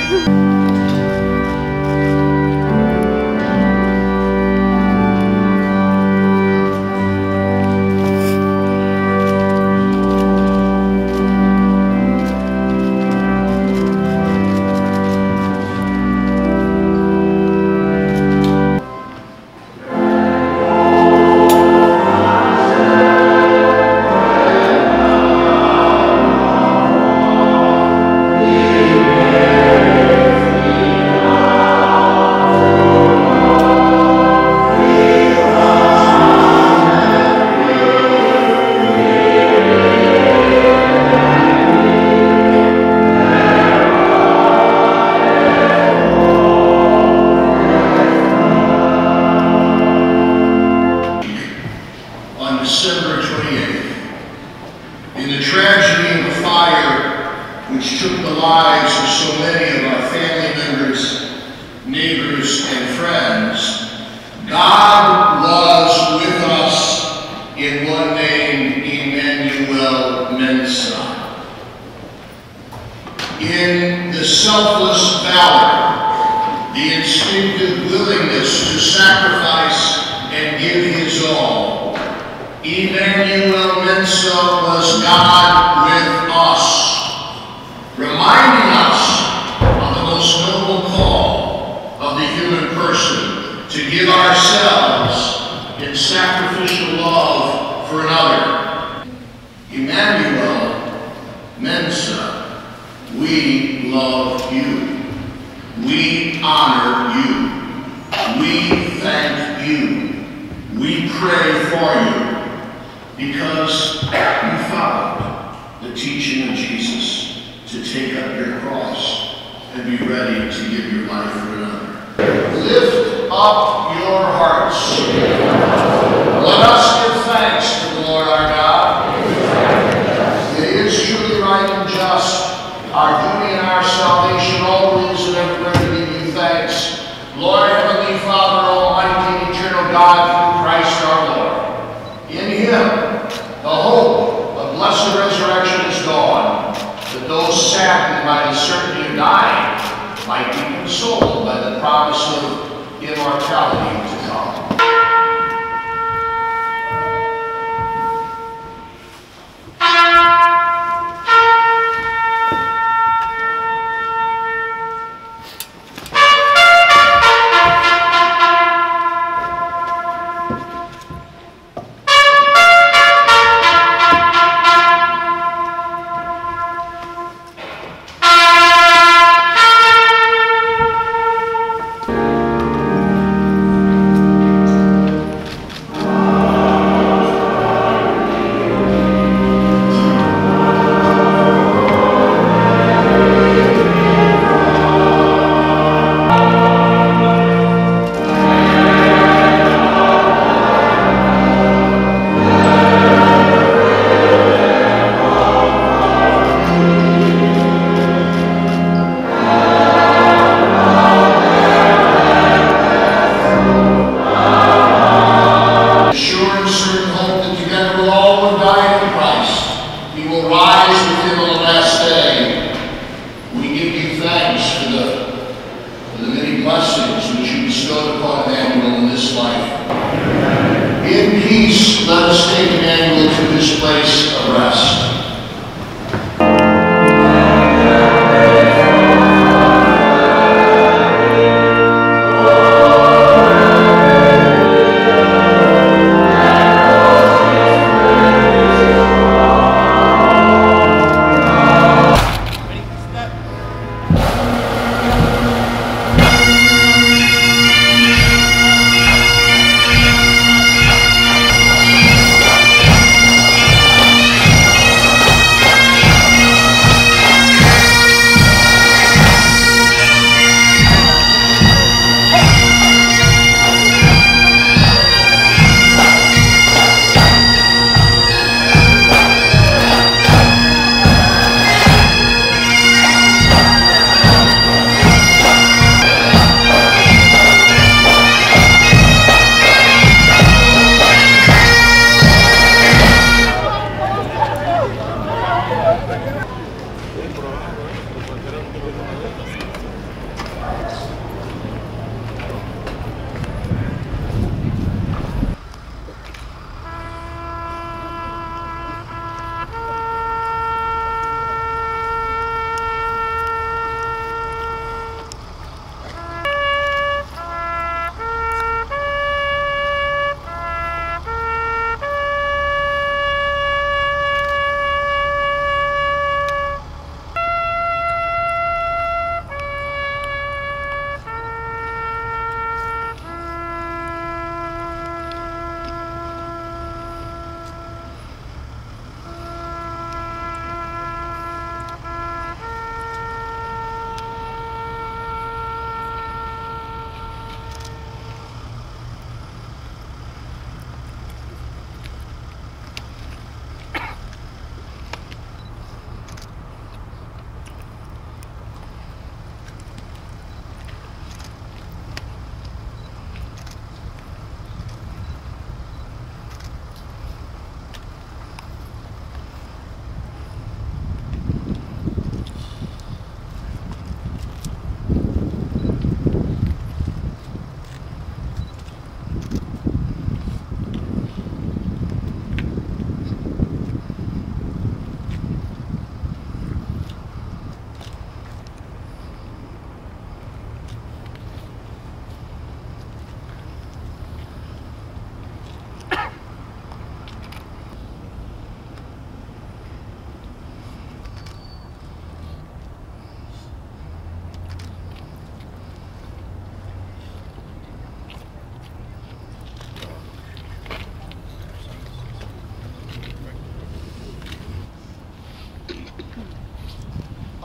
God was with us in one named Emmanuel Mensah. In the selfless valor, the instinctive willingness to sacrifice and give his all, Emmanuel Mensah was God with us, reminding us of the most noble call of the human person, to give ourselves in sacrificial love for another. Emmanuel Mensah, we love you. We honor you. We thank you. We pray for you because you followed the teaching of Jesus to take up your cross and be ready to give your life for another. Lift up your hearts. Let us give thanks to the Lord our God. It is truly right and just, our duty and our salvation, always and everywhere to give you thanks. Lord, Heavenly Father, Almighty, eternal God, through Christ our Lord. In Him, the hope of blessed resurrection is dawned, that those saddened by the certainty of dying might be consoled by the promise of immortality to come.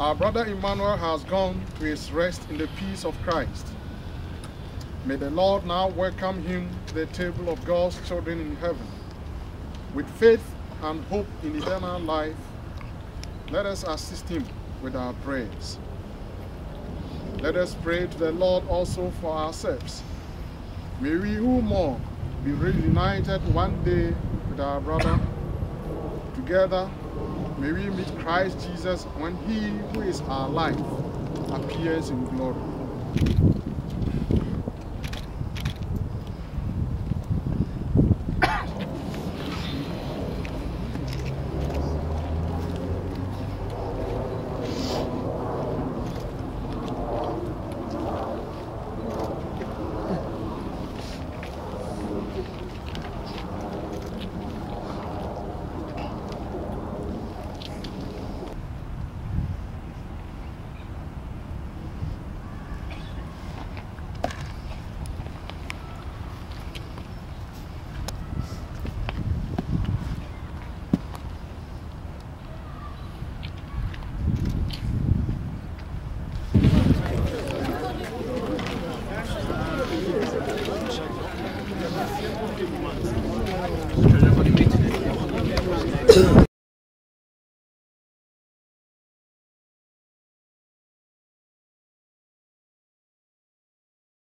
Our brother Emmanuel has gone to his rest in the peace of Christ. May the Lord now welcome him to the table of God's children in heaven. With faith and hope in eternal life, let us assist him with our prayers. Let us pray to the Lord also for ourselves. May we who mourn be reunited one day with our brother. Together, may we meet Christ Jesus when he who is our life appears in glory.